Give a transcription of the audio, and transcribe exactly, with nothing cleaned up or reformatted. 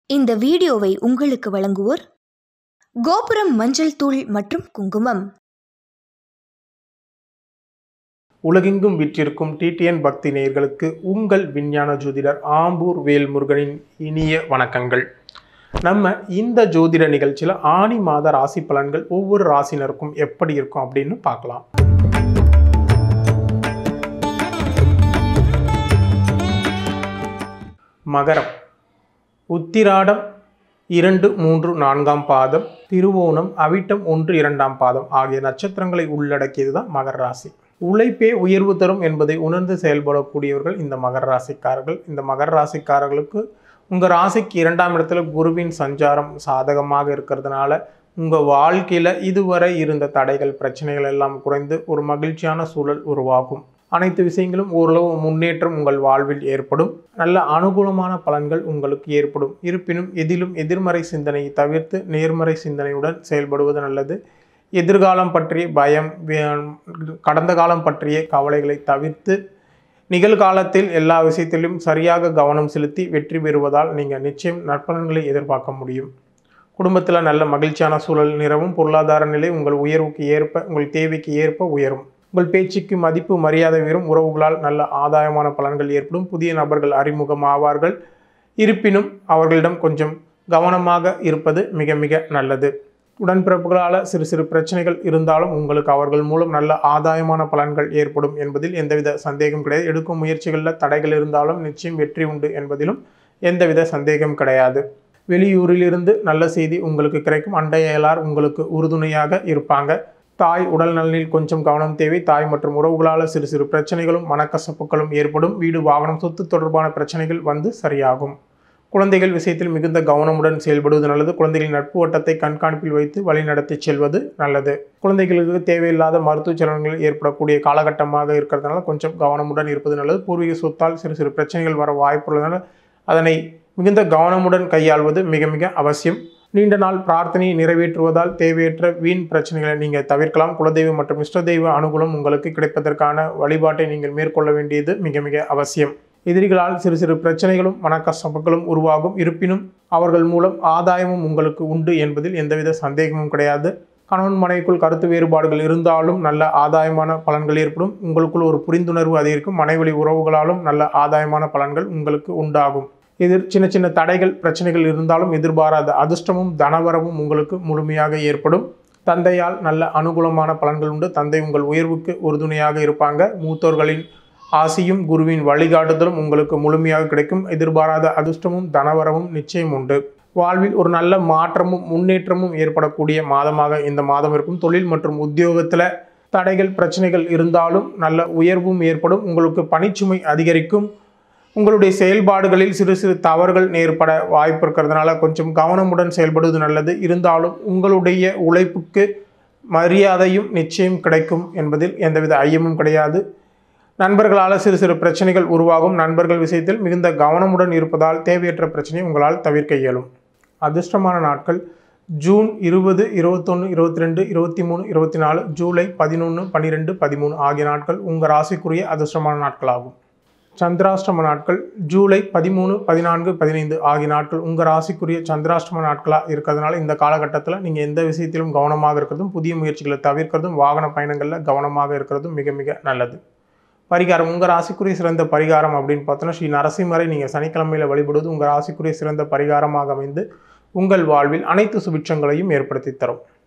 இந்த வீடியோவை உங்களுக்கு வழங்குவோர் கோபுரம் மஞ்சள் தூள் மற்றும் குங்குமம். உலகெங்கும் விற்றிருக்கும் டிடிஎன் பக்தி நேயர்களுக்கு உங்கள் விஞ்ஞான ஜோதிடர் ஆம்பூர் வேல்முருகனின் இனிய வணக்கங்கள். நம்ம இந்த ஜோதிட நிகழ்ச்சியில் ஆனி மாத ராசி பலன்கள் ஒவ்வொரு ராசினருக்கும் எப்படி இருக்கும் அப்படின்னு பார்க்கலாம். மகரம், உத்திராடம் இரண்டு மூன்று நான்காம் பாதம், திருவோணம், அவிட்டம் ஒன்று இரண்டாம் பாதம் ஆகிய நட்சத்திரங்களை உள்ளடக்கியது தான் மகர ராசி. உழைப்பே உயர்வு தரும் என்பதை உணர்ந்து செயல்படக்கூடியவர்கள் இந்த மகர ராசிக்காரர்கள். இந்த மகர ராசிக்காரர்களுக்கு உங்கள் ராசிக்கு இரண்டாம் இடத்துல குருவின் சஞ்சாரம் சாதகமாக இருக்கிறதுனால உங்கள் வாழ்க்கையில் இதுவரை இருந்த தடைகள் பிரச்சனைகள் எல்லாம் குறைந்து ஒரு மகிழ்ச்சியான சூழல் உருவாகும். அனைத்து விஷயங்களும் ஓரளவு முன்னேற்றம் உங்கள் வாழ்வில் ஏற்படும். நல்ல அனுகூலமான பலன்கள் உங்களுக்கு ஏற்படும். இருப்பினும் எதிலும் எதிர்மறை சிந்தனையை தவிர்த்து நேர்மறை சிந்தனையுடன் செயல்படுவது நல்லது. எதிர்காலம் பற்றிய பயம், கடந்த காலம் பற்றிய கவலைகளை தவிர்த்து நிகழ்காலத்தில் எல்லா விஷயத்திலும் சரியாக கவனம் செலுத்தி வெற்றி பெறுவதால் நீங்கள் நிச்சயம் நற்பலன்களை எதிர்பார்க்க முடியும். குடும்பத்தில் நல்ல மகிழ்ச்சியான சூழல் நிலவும். பொருளாதார நிலை உங்கள் உயர்வுக்கு ஏற்ப, உங்கள் தேவைக்கு ஏற்ப உயரும். உங்கள் பேச்சுக்கு மதிப்பு மரியாதை உயரும். உறவுகளால் நல்ல ஆதாயமான பலன்கள் ஏற்படும். புதிய நபர்கள் அறிமுகம் ஆவார்கள். இருப்பினும் அவர்களிடம் கொஞ்சம் கவனமாக இருப்பது மிக மிக நல்லது. உடன்பிறப்புகளால் சிறு சிறு பிரச்சனைகள் இருந்தாலும் உங்களுக்கு அவர்கள் மூலம் நல்ல ஆதாயமான பலன்கள் ஏற்படும் என்பதில் எந்தவித சந்தேகம் கிடையாது. எடுக்கும் முயற்சிகளில் தடைகள் இருந்தாலும் நிச்சயம் வெற்றி உண்டு என்பதிலும் எந்தவித சந்தேகம் கிடையாது. வெளியூரிலிருந்து நல்ல செய்தி உங்களுக்கு கிடைக்கும். அண்டையலார் உங்களுக்கு உறுதுணையாக இருப்பாங்க. தாய் உடல் நலனில் கொஞ்சம் கவனம் தேவை. தாய் மற்றும் உறவுகளால் சிறு சிறு பிரச்சனைகளும் மனக்கசப்புகளும் ஏற்படும். வீடு, வாகனம், சொத்து தொடர்பான பிரச்சனைகள் வந்து சரியாகும். குழந்தைகள் விஷயத்தில் மிகுந்த கவனமுடன் செயல்படுவது நல்லது. குழந்தைகளின் நட்பு வட்டத்தை கண்காணிப்பில் வைத்து வழிநடத்தி செல்வது நல்லது. குழந்தைகளுக்கு தேவையில்லாத மருத்துவ செலவுகள் ஏற்படக்கூடிய காலகட்டமாக இருக்கிறதுனால கொஞ்சம் கவனமுடன் இருப்பது நல்லது. பூர்வீக சொத்தால் சிறு சிறு பிரச்சனைகள் வர வாய்ப்புள்ளதுனால அதனை மிகுந்த கவனமுடன் கையாள்வது மிக மிக அவசியம். நீண்ட நாள் பிரார்த்தனையை நிறைவேற்றுவதால் தேவையற்ற வீண் பிரச்சனைகளை நீங்கள் தவிர்க்கலாம். குலதெய்வம் மற்றும் இஷ்ட தெய்வ அனுகூலம் உங்களுக்கு கிடைப்பதற்கான வழிபாட்டை நீங்கள் மேற்கொள்ள வேண்டியது மிக மிக அவசியம். எதிரிகளால் சிறு சிறு பிரச்சனைகளும் மனக்கசப்புகளும் உருவாகும். இருப்பினும் அவர்கள் மூலம் ஆதாயமும் உங்களுக்கு உண்டு என்பதில் எந்தவித சந்தேகமும் கிடையாது. கணவன் மனைவிக்குள் கருத்து வேறுபாடுகள் இருந்தாலும் நல்ல ஆதாயமான பலன்கள் ஏற்படும். உங்களுக்குள் ஒரு புரிந்துணர்வு அதிகரிக்கும். மனைவழி உறவுகளாலும் நல்ல ஆதாயமான பலன்கள் உங்களுக்கு உண்டாகும். எதிர் சின்ன சின்ன தடைகள் பிரச்சனைகள் இருந்தாலும் எதிர்பாராத அதிர்ஷ்டமும் தனவரவும் உங்களுக்கு முழுமையாக ஏற்படும். தந்தையால் நல்ல அனுகூலமான பலன்கள் உண்டு. தந்தை உங்கள் உயர்வுக்கு உறுதுணையாக இருப்பாங்க. மூத்தோர்களின் ஆசியும் குருவின் வழிகாட்டுதலும் உங்களுக்கு முழுமையாக கிடைக்கும். எதிர்பாராத அதிர்ஷ்டமும் தனவரவும் நிச்சயம் உண்டு. வாழ்வில் ஒரு நல்ல மாற்றமும் முன்னேற்றமும் ஏற்படக்கூடிய மாதமாக இந்த மாதம் இருக்கும். தொழில் மற்றும் உத்தியோகத்தில் தடைகள் பிரச்சனைகள் இருந்தாலும் நல்ல உயர்வும் ஏற்படும். உங்களுக்கு பணிச்சுமை அதிகரிக்கும். உங்களுடைய செயல்பாடுகளில் சிறு சிறு தவறுகள் ஏற்பட வாய்ப்பு இருக்கிறதுனால கொஞ்சம் கவனமுடன் செயல்படுவது நல்லது. இருந்தாலும் உங்களுடைய உழைப்புக்கு மரியாதையும் நிச்சயம் கிடைக்கும் என்பதில் எந்தவித ஐயமும் கிடையாது. நண்பர்களால் சிறு சிறு பிரச்சனைகள் உருவாகும். நண்பர்கள் விஷயத்தில் மிகுந்த கவனமுடன் இருப்பதால் தேவையற்ற பிரச்சனையை உங்களால் தவிர்க்க இயலும். அதிர்ஷ்டமான நாட்கள் ஜூன் இருபது, இருபத்தொன்று, இருபத்தி ரெண்டு, இருபத்தி மூணு, இருபத்தி நாலு, ஜூலை பதினொன்று, பன்னிரெண்டு, பதிமூணு ஆகிய நாட்கள் உங்கள் ராசிக்குரிய அதிர்ஷ்டமான நாட்களாகும். சந்திராஷ்டம நாட்கள் ஜூலை பதிமூணு, பதினான்கு, பதினைந்து ஆகிய நாட்கள் உங்கள் ராசிக்குரிய சந்திராஷ்டம நாட்களாக இருக்கிறதுனால இந்த காலகட்டத்தில் நீங்கள் எந்த விஷயத்திலும் கவனமாக இருக்கிறதும், புதிய முயற்சிகளை தவிர்க்கிறதும், வாகன பயணங்களில் கவனமாக இருக்கிறதும் மிக மிக நல்லது. பரிகாரம், உங்கள் ராசிக்குரிய சிறந்த பரிகாரம் அப்படின்னு பார்த்தோன்னா ஸ்ரீ நரசிம்மரை நீங்கள் சனிக்கிழமையில் வழிபடுவது உங்கள் ராசிக்குரிய சிறந்த பரிகாரமாக அமைந்து உங்கள் வாழ்வில் அனைத்து சுபிட்சங்களையும் ஏற்படுத்தி தரும்.